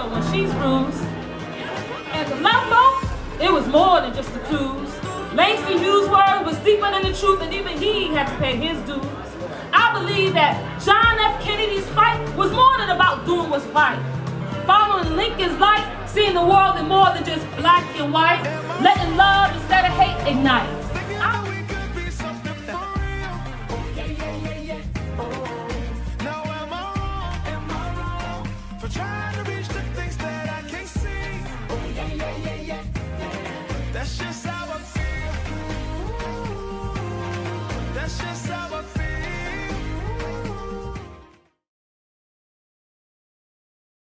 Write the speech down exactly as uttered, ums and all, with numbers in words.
feel when she's bruised. And the love it was more than just a clues. Langston Hughes' word was deeper than the truth, and even he had to pay his dues. I believe that John F. Kennedy's fight was more than about doing what's right. Following Lincoln's light, seeing the world in more than just black and white, letting love instead of hate ignite. That's just how